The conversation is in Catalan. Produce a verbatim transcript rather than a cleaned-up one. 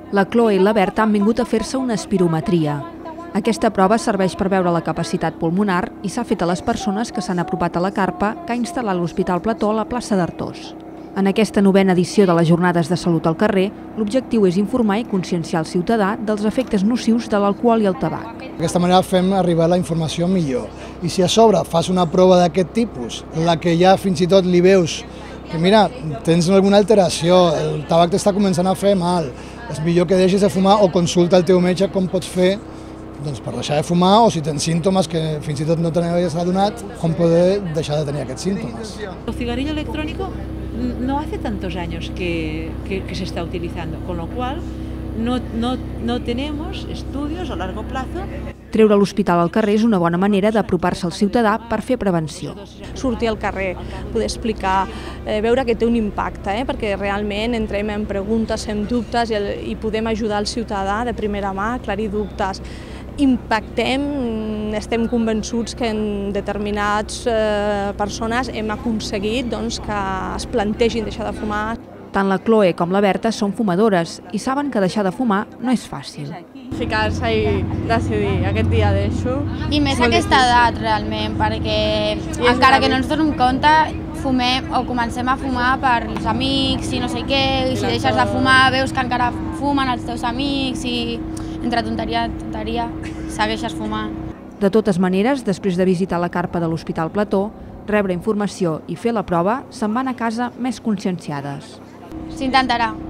La Chloe i la Berta han vingut a fer-se una espirometria. Aquesta prova serveix per veure la capacitat pulmonar i s'ha fet a les persones que s'han apropat a la carpa que ha instal·lat l'Hospital Plató a la plaça d'Artós. En aquesta novena edició de les Jornades de Salut al carrer, l'objectiu és informar i conscienciar el ciutadà dels efectes nocius de l'alcohol i el tabac. D'aquesta manera fem arribar la informació millor. I si a sobre fas una prova d'aquest tipus, en la que ja fins i tot li veus que mira, tens alguna alteració, el tabac t'està començant a fer mal, és millor que deixis de fumar o consulta el teu metge com pots fer doncs, per deixar de fumar, o si tens símptomes que fins i tot no te n'havies adonat, com poder deixar de tenir aquests símptomes. El cigarrillo electrónico no hace tantos años que, que, que se está utilizando, con lo cual no, no, no tenemos estudios a largo plazo. Treure l'hospital al carrer és una bona manera d'apropar-se al ciutadà per fer prevenció. Sortir al carrer, poder explicar, eh, veure que té un impacte, eh, perquè realment entrem en preguntes, en dubtes i, el, i podem ajudar el ciutadà de primera mà a aclarir dubtes. Impactem, estem convençuts que en determinades eh, persones hem aconseguit doncs, que es plantegin deixar de fumar. Tant la Chloe com la Berta són fumadores i saben que deixar de fumar no és fàcil. Ficar-se i decidir, aquest dia deixo. I més a aquesta edat, realment, perquè encara que no ens donem compte, fumem o comencem a fumar per els amics i no sé què, i si deixes de fumar veus que encara fumen els teus amics i entre tonteria i tonteria segueixes fumant. De totes maneres, després de visitar la carpa de l'Hospital Plató, rebre informació i fer la prova, se'n van a casa més conscienciades. S'intentarà.